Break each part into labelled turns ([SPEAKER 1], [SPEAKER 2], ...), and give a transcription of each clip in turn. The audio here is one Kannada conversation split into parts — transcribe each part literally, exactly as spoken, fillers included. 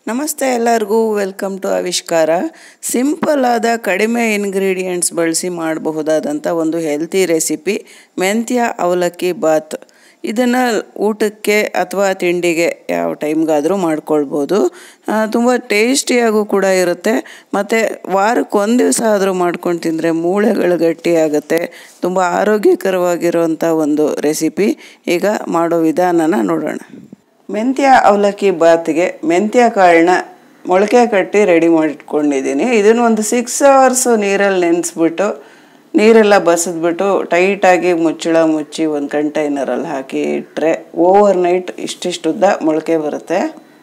[SPEAKER 1] ನಮಸ್ತೆ ಎಲ್ಲರಿಗೂ, ವೆಲ್ಕಮ್ ಟು ಆವಿಷ್ಕಾರ. ಸಿಂಪಲ್ ಆದ ಕಡಿಮೆ ಇಂಗ್ರೀಡಿಯೆಂಟ್ಸ್ ಬಳಸಿ ಮಾಡಬಹುದಾದಂಥ ಒಂದು ಹೆಲ್ತಿ ರೆಸಿಪಿ ಮೆಂತ್ಯ ಅವಲಕ್ಕಿ ಬಾತ್. ಇದನ್ನು ಊಟಕ್ಕೆ ಅಥವಾ ತಿಂಡಿಗೆ ಯಾವ ಟೈಮ್ಗಾದರೂ ಮಾಡ್ಕೊಳ್ಬೋದು. ತುಂಬ ಟೇಸ್ಟಿಯಾಗೂ ಕೂಡ ಇರುತ್ತೆ. ಮತ್ತು ವಾರಕ್ಕೆ ಒಂದು ದಿವಸ ಆದರೂ ಮಾಡ್ಕೊಂಡು ತಿಂದರೆ ಮೂಳೆಗಳು ಗಟ್ಟಿಯಾಗುತ್ತೆ. ತುಂಬ ಆರೋಗ್ಯಕರವಾಗಿರುವಂಥ ಒಂದು ರೆಸಿಪಿ. ಈಗ ಮಾಡೋ ವಿಧಾನನ ನೋಡೋಣ. ಮೆಂತ್ಯ ಅವಲಕ್ಕಿ ಬಾತ್ಗೆ ಮೆಂತ್ಯ ಕಾಳನ್ನ ಮೊಳಕೆ ಕಟ್ಟಿ ರೆಡಿ ಮಾಡಿಟ್ಕೊಂಡಿದ್ದೀನಿ. ಇದನ್ನು ಒಂದು ಸಿಕ್ಸ್ ಅವರ್ಸು ನೀರಲ್ಲಿ ನೆನೆಸ್ಬಿಟ್ಟು ನೀರೆಲ್ಲ ಬಸಿದ್ಬಿಟ್ಟು ಟೈಟಾಗಿ ಮುಚ್ಚಳ ಮುಚ್ಚಿ ಒಂದು ಕಂಟೈನರಲ್ಲಿ ಹಾಕಿ ಇಟ್ಟರೆ ಓವರ್ ನೈಟ್ ಇಷ್ಟಿಷ್ಟುದ್ದ ಮೊಳಕೆ ಬರುತ್ತೆ.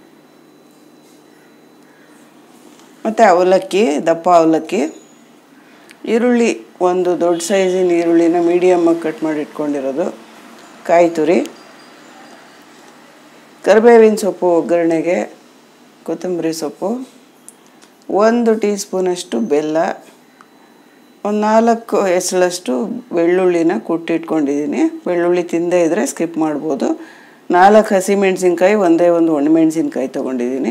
[SPEAKER 1] ಮತ್ತು ಅವಲಕ್ಕಿ, ದಪ್ಪ ಅವಲಕ್ಕಿ, ಈರುಳ್ಳಿ, ಒಂದು ದೊಡ್ಡ ಸೈಜಿನ ಈರುಳ್ಳಿನ ಮೀಡಿಯಮ್ಮಾಗಿ ಕಟ್ ಮಾಡಿ ಇಟ್ಕೊಂಡಿರೋದು, ಕಾಯಿ ತುರಿ, ಕರಿಬೇವಿನ ಸೊಪ್ಪು ಒಗ್ಗರಣೆಗೆ, ಕೊತ್ತಂಬರಿ ಸೊಪ್ಪು, ಒಂದು ಟೀ ಸ್ಪೂನಷ್ಟು ಬೆಲ್ಲ, ಒಂದು ನಾಲ್ಕು ಎಸಳಷ್ಟು ಬೆಳ್ಳುಳ್ಳಿನ ಕುಟ್ಟಿಟ್ಕೊಂಡಿದ್ದೀನಿ. ಬೆಳ್ಳುಳ್ಳಿ ತಿಂದೇ ಇದ್ದರೆ ಸ್ಕಿಪ್ ಮಾಡ್ಬೋದು. ನಾಲ್ಕು ಹಸಿಮೆಣಸಿನ್ಕಾಯಿ, ಒಂದೇ ಒಂದು ಒಣಮೆಣಸಿನ್ಕಾಯಿ ತೊಗೊಂಡಿದ್ದೀನಿ.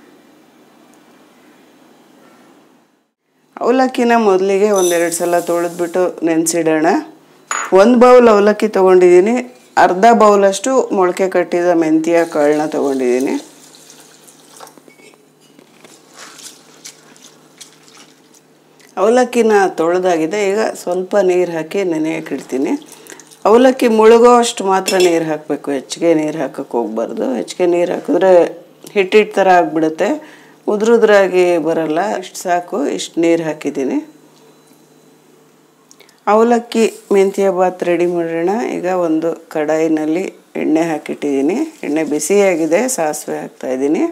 [SPEAKER 1] ಅವಲಕ್ಕಿನ ಮೊದಲಿಗೆ ಒಂದೆರಡು ಸಲ ತೊಳೆದ್ಬಿಟ್ಟು ನೆನೆಸಿಡೋಣ. ಒಂದು ಬೌಲ್ ಅವಲಕ್ಕಿ ತೊಗೊಂಡಿದ್ದೀನಿ. ಅರ್ಧ ಬೌಲಷ್ಟು ಮೊಳಕೆ ಕಟ್ಟಿದ ಮೆಂತ್ಯ ಕಾಳನ್ನ ತೊಗೊಂಡಿದ್ದೀನಿ. ಅವಲಕ್ಕಿನ ತೊಳೆದಾಗಿದೆ. ಈಗ ಸ್ವಲ್ಪ ನೀರು ಹಾಕಿ ನೆನೆಯಕ್ಕೆ ಇಡ್ತೀನಿ. ಅವಲಕ್ಕಿ ಮುಳುಗೋ ಅಷ್ಟು ಮಾತ್ರ ನೀರು ಹಾಕಬೇಕು, ಹೆಚ್ಚಿಗೆ ನೀರು ಹಾಕಕ್ಕೆ ಹೋಗ್ಬಾರ್ದು. ಹೆಚ್ಚಿಗೆ ನೀರು ಹಾಕಿದ್ರೆ ಹಿಟ್ಟಿಟ್ಟು ಥರ ಆಗಿಬಿಡುತ್ತೆ, ಉದುರುದ್ರಾಗಿ ಬರಲ್ಲ. ಇಷ್ಟು ಸಾಕು, ಇಷ್ಟು ನೀರು ಹಾಕಿದ್ದೀನಿ. ಅವಲಕ್ಕಿ ಮೆಂತ್ಯ ಬಾತ್ ರೆಡಿ ಮಾಡೋಣ. ಈಗ ಒಂದು ಕಡಾಯಿನಲ್ಲಿ ಎಣ್ಣೆ ಹಾಕಿಟ್ಟಿದ್ದೀನಿ. ಎಣ್ಣೆ ಬಿಸಿಯಾಗಿದೆ. ಸಾಸಿವೆ ಹಾಕ್ತಾಯಿದ್ದೀನಿ.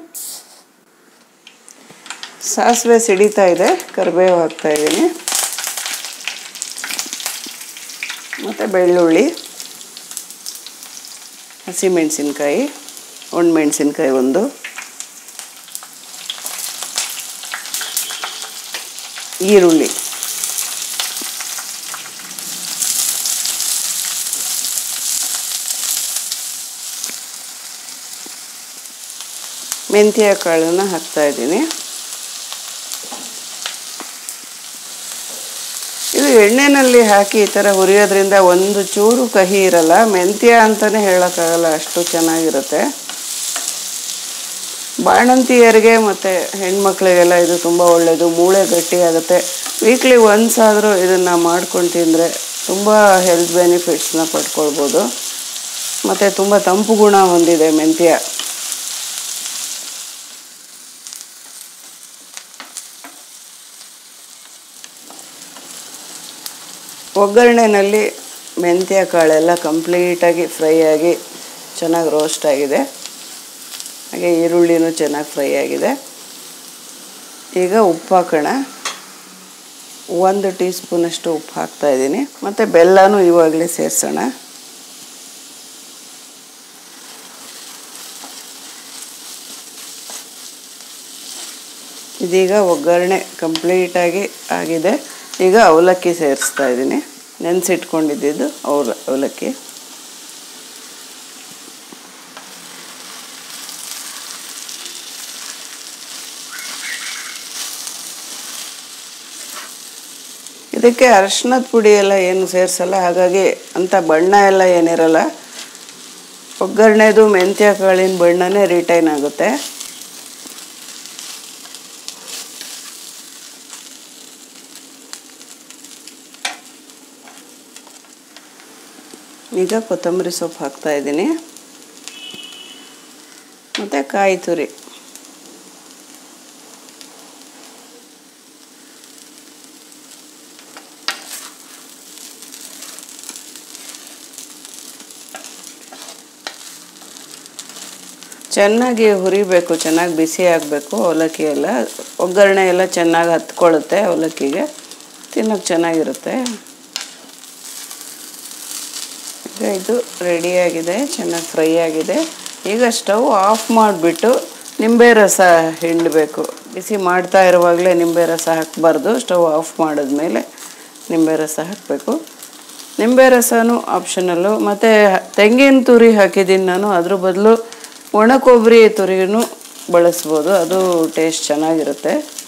[SPEAKER 1] ಸಾಸಿವೆ ಸಿಡಿತಾ ಇದೆ. ಕರಿಬೇವು ಹಾಕ್ತಾಯಿದ್ದೀನಿ. ಮತ್ತು ಬೆಳ್ಳುಳ್ಳಿ, ಹಸಿಮೆಣಸಿನ್ಕಾಯಿ, ಒಣಮೆಣಸಿನ್ಕಾಯಿ ಒಂದು, ಈರುಳ್ಳಿ, ಮೆಂತ್ಯ ಕಾಳನ್ನು ಹಾಕ್ತಾಯಿದ್ದೀನಿ. ಇದು ಎಣ್ಣೆಯಲ್ಲಿ ಹಾಕಿ ಈ ಥರ ಹುರಿಯೋದ್ರಿಂದ ಒಂದು ಚೂರು ಕಹಿ ಇರಲ್ಲ. ಮೆಂತ್ಯ ಅಂತಲೇ ಹೇಳೋಕ್ಕಾಗಲ್ಲ, ಅಷ್ಟು ಚೆನ್ನಾಗಿರುತ್ತೆ. ಬಾಣಂತಿಯರಿಗೆ ಮತ್ತು ಹೆಣ್ಮಕ್ಳಿಗೆಲ್ಲ ಇದು ತುಂಬ ಒಳ್ಳೆಯದು. ಮೂಳೆ ಗಟ್ಟಿಯಾಗುತ್ತೆ. ವೀಕ್ಲಿ ಒನ್ಸ್ ಆದರೂ ಇದನ್ನು ಮಾಡ್ಕೊಂಡು ತಿಂದರೆ ತುಂಬ ಹೆಲ್ತ್ ಬೆನಿಫಿಟ್ಸ್ನ ಪಡ್ಕೊಳ್ಬೋದು. ಮತ್ತು ತುಂಬ ತಂಪು ಗುಣ ಹೊಂದಿದೆ ಮೆಂತ್ಯ. ಒಗ್ಗರಣೆಯಲ್ಲಿ ಮೆಂತ್ಯ ಕಾಳೆಲ್ಲ ಕಂಪ್ಲೀಟಾಗಿ ಫ್ರೈ ಆಗಿ ಚೆನ್ನಾಗಿ ರೋಸ್ಟ್ ಆಗಿದೆ. ಹಾಗೆ ಈರುಳ್ಳಿನೂ ಚೆನ್ನಾಗಿ ಫ್ರೈ ಆಗಿದೆ. ಈಗ ಉಪ್ಪು ಹಾಕೋಣ. ಒಂದು ಟೀ ಸ್ಪೂನಷ್ಟು ಉಪ್ಪು ಹಾಕ್ತಾಯಿದ್ದೀನಿ. ಮತ್ತು ಬೆಲ್ಲನೂ ಇವಾಗಲೇ ಸೇರಿಸೋಣ. ಇದೀಗ ಒಗ್ಗರಣೆ ಕಂಪ್ಲೀಟಾಗಿ ಆಗಿದೆ. ಈಗ ಅವಲಕ್ಕಿ ಸೇರಿಸ್ತಾ ಇದ್ದೀನಿ. ನೆನೆಸಿಟ್ಕೊಂಡಿದ್ದು ಅವ್ರ ಅವಲಕ್ಕಿ. ಇದಕ್ಕೆ ಅರಿಶಿನದ ಪುಡಿ ಎಲ್ಲ ಏನು ಸೇರಿಸಲ್ಲ, ಹಾಗಾಗಿ ಅಂಥ ಬಣ್ಣ ಎಲ್ಲ ಏನಿರಲ್ಲ. ಒಗ್ಗರಣೆದು ಮೆಂತ್ಯ ಕಾಳಿನ ಬಣ್ಣನೇ ರಿಟೈನ್ ಆಗುತ್ತೆ. ಈಗ ಕೊತ್ತಂಬರಿ ಸೊಪ್ಪು ಹಾಕ್ತಾಯಿದ್ದೀನಿ. ಮತ್ತು ಕಾಯಿ ತುರಿ, ಚೆನ್ನಾಗಿ ಹುರಿಬೇಕು, ಚೆನ್ನಾಗಿ ಬಿಸಿ ಆಗಬೇಕು. ಅವಲಕ್ಕಿ ಎಲ್ಲ ಒಗ್ಗರಣೆ ಎಲ್ಲ ಚೆನ್ನಾಗಿ ಹತ್ಕೊಳ್ಳುತ್ತೆ. ಅವಲಕ್ಕಿಗೆ ತಿನ್ನೋಕ್ಕೆ ಚೆನ್ನಾಗಿರುತ್ತೆ. ಈಗ ಇದು ರೆಡಿಯಾಗಿದೆ, ಚೆನ್ನಾಗಿ ಫ್ರೈ ಆಗಿದೆ. ಈಗ ಸ್ಟವ್ ಆಫ್ ಮಾಡಿಬಿಟ್ಟು ನಿಂಬೆ ರಸ ಹಿಂಡಬೇಕು. ಬಿಸಿ ಮಾಡ್ತಾ ಇರುವಾಗಲೇ ನಿಂಬೆ ರಸ ಹಾಕಬಾರ್ದು. ಸ್ಟವ್ ಆಫ್ ಮಾಡಿದ್ಮೇಲೆ ನಿಂಬೆ ರಸ ಹಾಕಬೇಕು. ನಿಂಬೆ ರಸನೂ ಆಪ್ಷನಲ್ಲು. ಮತ್ತು ತೆಂಗಿನ ತುರಿ ಹಾಕಿದ್ದೀನಿ ನಾನು. ಅದ್ರ ಬದಲು ಒಣ ಕೊಬ್ಬರಿ ತುರಿನೂ ಬಳಸ್ಬೋದು, ಅದು ಟೇಸ್ಟ್ ಚೆನ್ನಾಗಿರುತ್ತೆ.